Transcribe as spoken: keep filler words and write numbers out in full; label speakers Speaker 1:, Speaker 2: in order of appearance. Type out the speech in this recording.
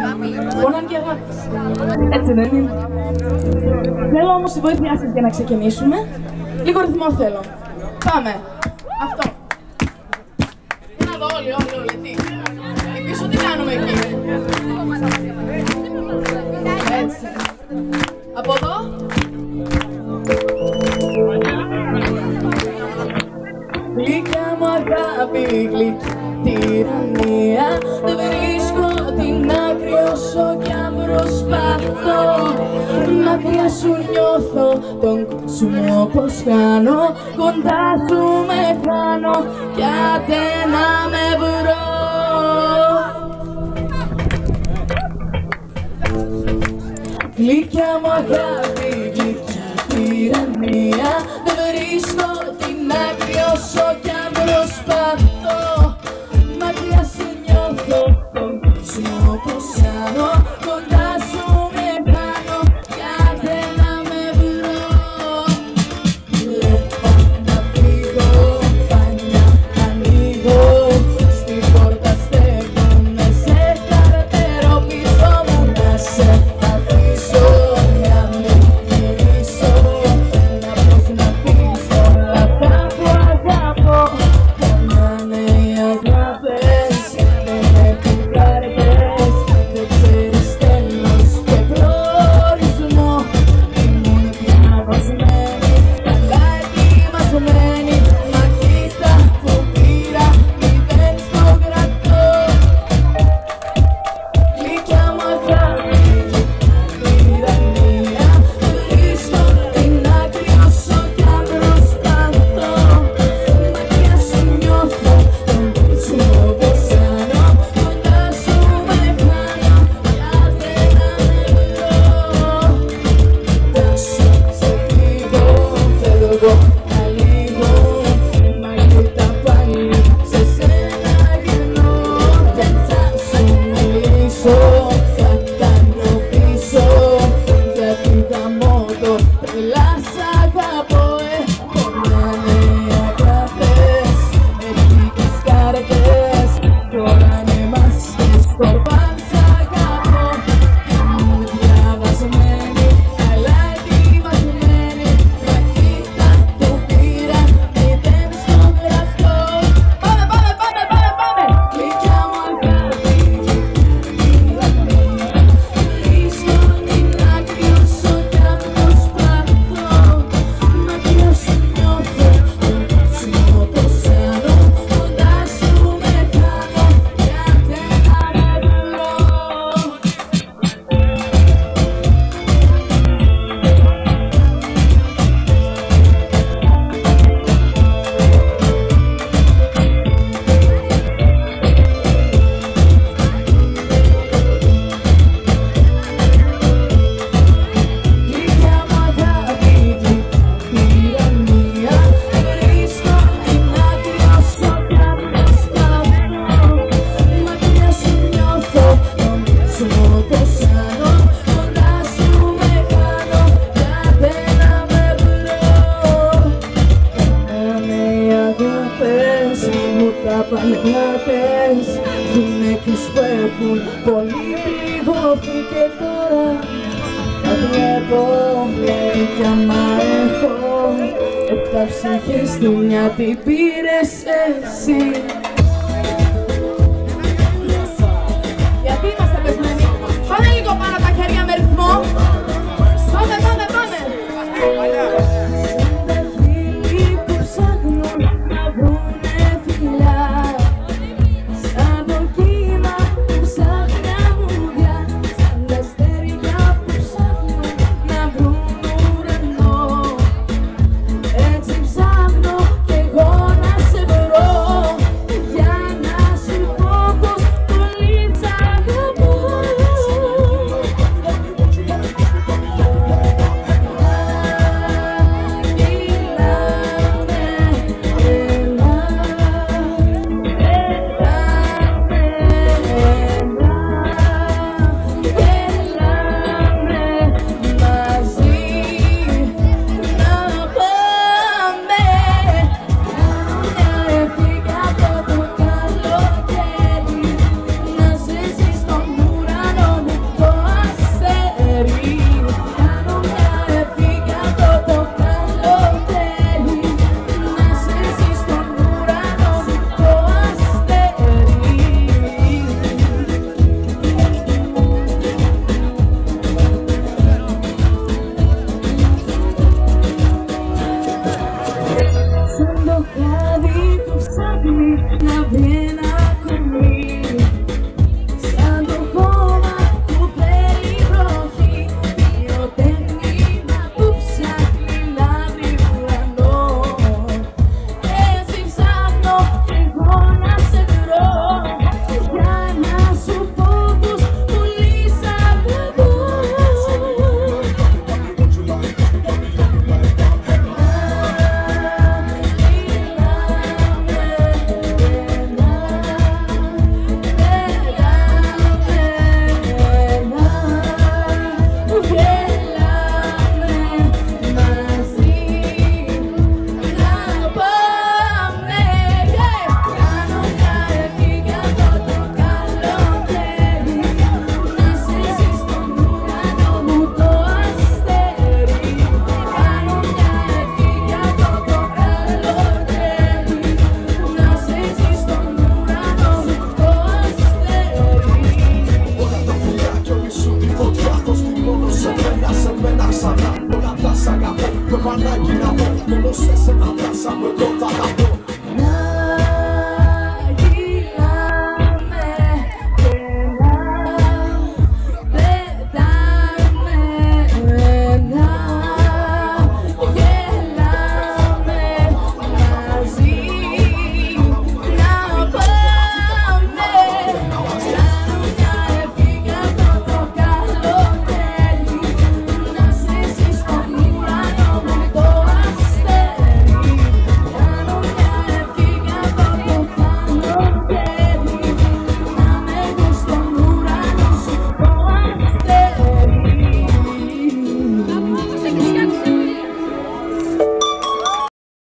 Speaker 1: Πονάνε και αγάπης. Έτσι δεν είναι? Θέλω όμως τη βοήθειά σας για να ξεκινήσουμε. Λίγο ρυθμό θέλω. Πάμε. Αυτό. Για να δω όλοι, όλοι, όλοι. Τι. Και πίσω τι κάνουμε εκεί? Έτσι. Από εδώ. Γλυκιά μου αγάπη, γλυκιά τυραννία. Δεν βρίσκω την άκρη όσο κι αν προσπαθώ. Μακριά σου νιώθω τον κόσμο πως χάνω. Κοντά σου με χάνω κι άντε να με βρω. Γλυκιά μου αγάπη, γλυκιά τυραννία. Δεν βρίσκω την άκρη όσο κι αν προσπαθώ. Μακριά σου νιώθω τον κόσμο πως χάνω. Κοντά σου με χάνω κι άντε να με βρω. Βλέπω να φύγω, πάνια ανοίγω. Στην πόρτα στέκομαι σε καρτερό πίσω μου. Να σε αφήσω, να μην γυρίσω. Να πώς να πεις όλα αυτά που αγαπώ. Πονάνε οι αγάπες, δεν έχουν κάρτες. Δεν ξέρεις τέλος και προορισμό. Ήμουν διαβασμένη, καλά ετοιμασμένη. Μα κοίτα που πήρα, μηδέν στο κρατώ. Γλυκιά μου αγάπη, τυραννία. Δεν βρίσκω την άκρη όσο κι αν προσπαθώ. Μακριά σου νιώθω τον κόσμο πως χάνω. Κοντά σου με χάνω κι άντε να με βρω. Τάσου σε φύγω, φεύγω, αλίγω. Μα κοίτα πάλι σε σένα γυρνώ. Δεν θα σου μιλήσω, θα κάνω πίσω. Γιατί γαμώ το τρελά σ' αγαπώ. Ε, πονάνε οι αγάπες, έχεις κάρτες. Τώρα είναι μάσκες, κορπάν σ' αγαπώ. Ήμουν διαβασμένη, καλά ετοιμασμένη. Μα κοίτα που πήρα, μηδέν στο γραφτό. Πάμε, πάμε, πάμε, πάμε, πάμε! Γλυκιά μου αγάπη, τυραννία. Βρίσκω την άκρη όσο κι αν προσπαθώ. Μακριά σου νιώθω τον κόσμο πως χάνω. Κοντά σου με χάνω κι άντε να με βρω. Γλυκιά μου αγάπη, τυραννία. Βρίσκω την άκρη όσο κι αν προσπαθώ. Μακριά σου νιώθω τον κόσμο πως χάνω. Κοντά σου με χάνω κι άντε να με βρω. Πονάνε οι αγάπες, μου τα παλιάτες. Γυναίκες που έχουν πολύ πληγωθεί και τώρα τα βλέπω. Κι άμα έχω επτά ψυχές στη μια, την πήρες εσύ. Γιατί είμαστε πεσμένοι? Πάμε λίγο πάνω τα χέρια με ρυθμό. Πάμε, πάμε, πάμε. Σαν τα φίλοι που ψάχνουν να βρουνε φιλιά. Σαν το κύμα που ψάχνει αμμούδια. Σαν τα αστέρια που ψάχνουν να βρουν ουρανό. Έτσι ψάχνω κι εγώ να σε βρω.
Speaker 2: Como se se me abraza, me brota la